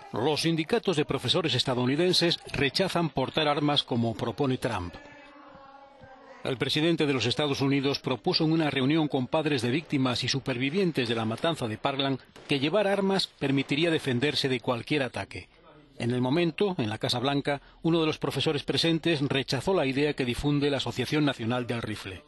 Los sindicatos de profesores estadounidenses rechazan portar armas como propone Trump. El presidente de los Estados Unidos propuso en una reunión con padres de víctimas y supervivientes de la matanza de Parkland que llevar armas permitiría defenderse de cualquier ataque. En el momento, en la Casa Blanca, uno de los profesores presentes rechazó la idea que difunde la Asociación Nacional del Rifle.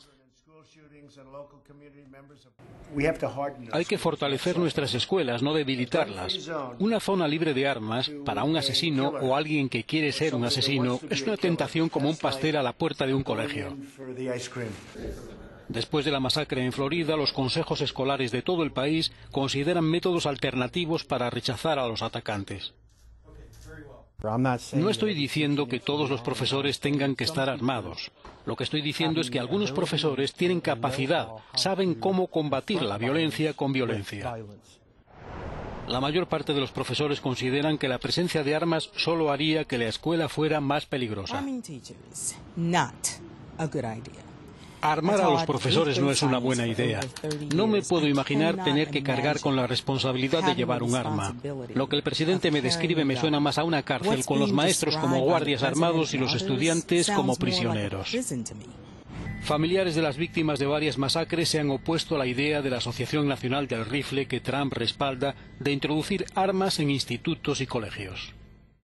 Hay que fortalecer nuestras escuelas, no debilitarlas. Una zona libre de armas para un asesino o alguien que quiere ser un asesino es una tentación como un pastel a la puerta de un colegio. Después de la masacre en Florida, los consejos escolares de todo el país consideran métodos alternativos para rechazar a los atacantes. No estoy diciendo que todos los profesores tengan que estar armados. Lo que estoy diciendo es que algunos profesores tienen capacidad, saben cómo combatir la violencia con violencia. La mayor parte de los profesores consideran que la presencia de armas solo haría que la escuela fuera más peligrosa. Armar a los profesores no es una buena idea. No me puedo imaginar tener que cargar con la responsabilidad de llevar un arma. Lo que el presidente me describe me suena más a una cárcel, con los maestros como guardias armados y los estudiantes como prisioneros. Familiares de las víctimas de varias masacres se han opuesto a la idea de la Asociación Nacional del Rifle que Trump respalda de introducir armas en institutos y colegios.